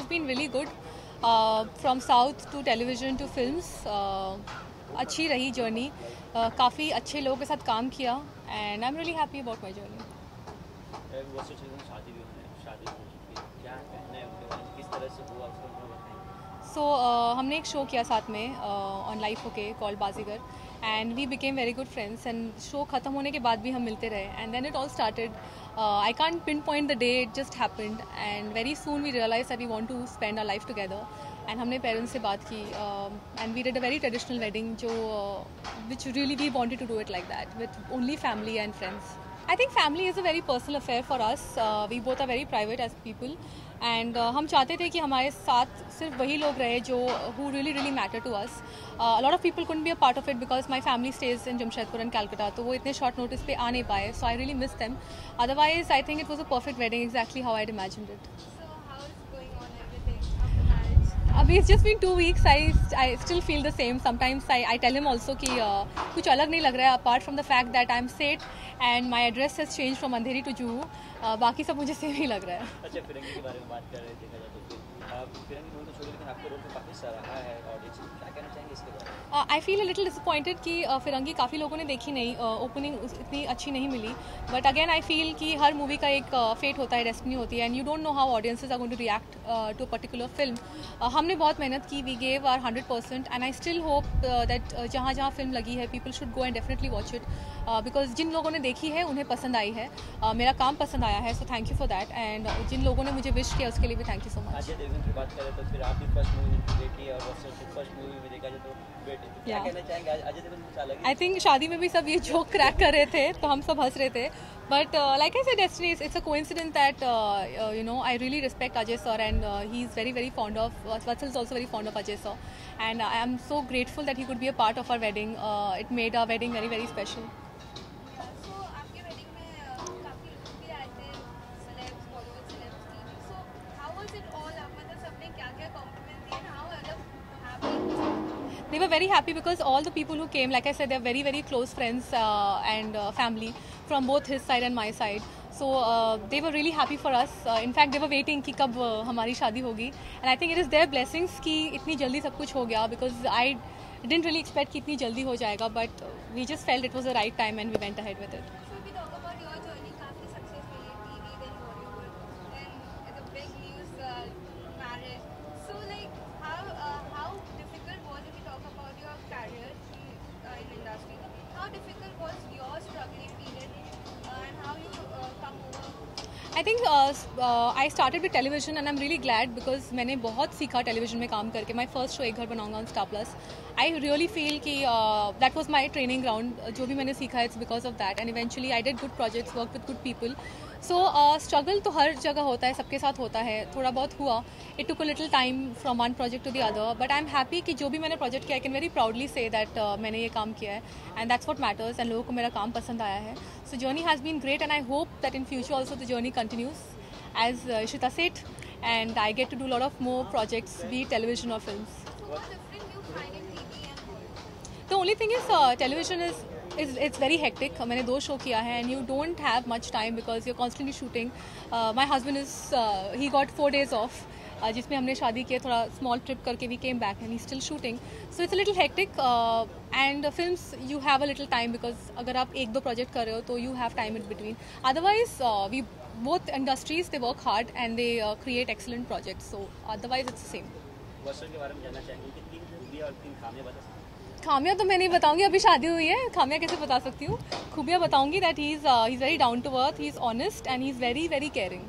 been really good. From south to television to films. अच्छी रही journey. काफ़ी अच्छे लोगों के साथ काम किया and I'm really happy about my journey. शादी हो चुकी है, क्या कहना है उनके बारे में, किस तरह से हुआ उसका थोड़ा बताएं. So हमने एक शो किया साथ में on Life OK called Baazigar and we became very good friends and show ख़त्म होने के बाद भी हम मिलते रहे and then it all started. I can't pinpoint the day, it just happened and very soon we realized that we want to spend our life together and हमने parents से बात की and we did a very traditional wedding जो which really we wanted to do it like that with only family and friends. I think family is a very personal affair for us. We both are very private as people and हम चाहते थे कि हमारे साथ सिर्फ वही लोग रहे जो who really matter to us. A lot of people couldn't be a part of it because my family stays in Jamshedpur and Calcutta, तो वो इतने short notice पे आ नहीं पाए, so I really miss them. Otherwise, I think it was a perfect wedding, exactly how I'd imagined it. So how is going on everything after marriage? It's just been 2 weeks. I still feel the same. Sometimes I tell him also कि कुछ अलग नहीं लग रहा है apart from the fact that I'm state and my address has changed from Andheri to Juhu. बाकी सब मुझे सेम ही लग रहा है. अच्छा, फिरंगी के बारे में बात कर रहे थे, देखा जाए तो फिरंगी रोल तो छोड़िए लेकिन आपका रोल तो काफ़ी सराहा है ऑडियंस ने, क्या कहना चाहेंगे इसके बारे में? I feel a little disappointed कि फिरंगी काफ़ी लोगों ने देखी नहीं, ओपनिंग इतनी अच्छी नहीं मिली. बट अगेन आई फील कि हर मूवी का एक फेट होता है, डेस्टिनी होती है and you don't know how audiences are going to react to a particular film. हमने बहुत मेहनत की, we gave our 100% and I still hope that जहाँ जहाँ फिल्म लगी है people should go and definitely watch it because जिन लोगों ने देखी है उन्हें पसंद आई है, मेरा काम पसंद आया है, so thank you for that and जिन लोगों ने मुझे विश किया उसके लिए भी thank you so much. Ajay Devgan की बात करें तो फिर आप भी फर्स्ट मूवी बेटी है और फर्स्ट मूवी में देखा जाए तो बेटी, तो क्या कहना चाहेंगे अजय देवगन कुछ अलग? आई थिंक शादी में भी सब ये जोक क्रैक कर रहे थे तो हम सब हंस रहे थे. But like I said yesterday, it's a coincidence that I really respect Ajay sir and he's very fond of Vatsal is also very fond of Ajay sir and I am so grateful that he could be a part of our wedding. It made our wedding very special. So आपके wedding में काफी लोग भी आए थे, celebs, Bollywood celebs की. So how was it all? मतलब सबने क्या compliment दिए? How मतलब happy? They were very happy because all the people who came, like I said, they're very close friends and family from both his side and my side. So they were really happy for us. In fact, they were waiting कि कब हमारी शादी होगी. And I think it is their blessings कि इतनी जल्दी सब कुछ हो गया because I didn't really expect कि इतनी जल्दी हो जाएगा, but we just felt it was the right time and we went ahead with it. So we talk about your journey, काफी success milli, TV, then Bollywood, then the big news, marriage. So like how difficult was it? We talk about your career in industry. How difficult was your struggling period and how you come over? I think I started with television and I'm really glad because मैंने बहुत सीखा television में काम करके. My first show एक घर बनाऊंगा on Star Plus. I really feel कि that was my training ground. जो भी मैंने सीखा it's because of that and eventually I did good projects, worked with good people. So struggle तो हर जगह होता है, सबके साथ होता है, थोड़ा बहुत हुआ. It took a little time from one project to the other, but I'm happy कि जो भी मैंने project किया I can very proudly say that मैंने ये काम किया है and that's what matters and लोगों को मेरा काम पसंद आया है. So journey has been great and I hope that in future also the journey continues as Ishita said and I get to do a lot of more projects, be it television or films. So what different you find in TV and Bollywood? The only thing is television is it's very hectic. मैंने 2 show किया है and you don't have much time because you're constantly shooting. My husband is he got 4 days off जिसमें हमने शादी किया, थोड़ा small trip करके we came back and he's still shooting. So it's a little hectic and films you have a little time because अगर आप 1-2 project कर रहे हो तो you have time in between. Otherwise we both industries they work hard and they create excellent projects. So otherwise it's the same. वर्षन के बारे में जानना चाहेंगे कि 3 खूबियां और 3 खामियां बता सकते हैं? खामियां तो मैं नहीं बताऊंगी, अभी शादी हुई है, खामियां कैसे बता सकती हूँ. खूबियां बताऊंगी that he's very down to earth, he's honest and he's very caring.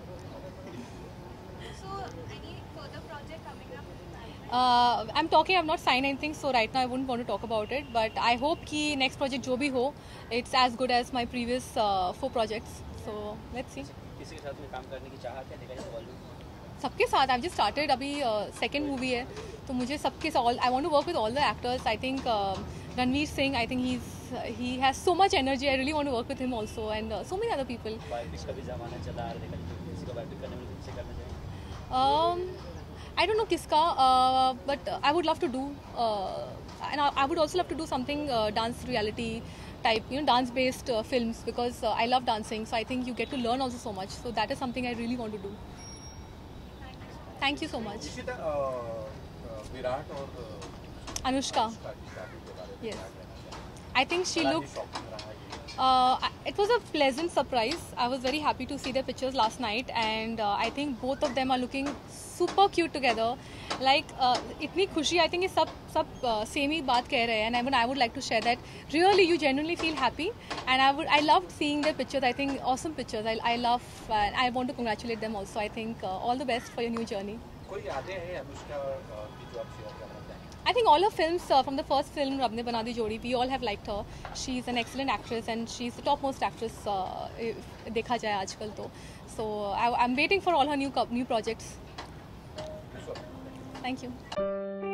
So any further project coming up in the pipeline? I'm talking, I've not signed anything so right now I wouldn't want to talk about it but I hope कि next project जो भी हो it's as good as my previous 4 projects. So let's see. किसी के साथ में काम करने की चाहत है, देखा जाए तो बॉलीवुड सबके साथ I've just started, अभी second movie है तो मुझे सबके साथ I want to work with all the actors. I think Ranveer Singh, I think he has so much energy. I really want to work with him also and so many other people. Biopic का भी ज़माना चला आ रहा है, देखा जाए तो किसी का बायोपिक करने में किससे करना चाहिए? I don't know किसका but I would love to do and I would also love to do something dance reality type, dance based films because I love dancing, so I think you get to learn also so much, so that is something I really want to do. Thank you. Thank you so much. Ishita, Virat और अनुष्का. की शादी के बारे में Yes. क्या कहना चाहेंगे? I think she बड़ा ही looked. shocking रहा ये. It was a pleasant surprise. I was very happy to see their pictures last night, and I think both of them are looking super cute together. Like इतनी खुशी, I think ये सब same ही बात कह रहे हैं, and I would like to share that. Really, you genuinely feel happy, and I loved seeing their pictures. I think awesome pictures. I love. I want to congratulate them also. I think all the best for your new journey. कोई यादें हैं अनुष्का की जो आप share करना चाहेंगे? I think all her films from the first film Rab Ne Bana Di Jodi, we all have liked her. She's an excellent actress and she's the topmost actress if देखा जाए आजकल तो. So I'm waiting for all her new projects. Sure. Thank you.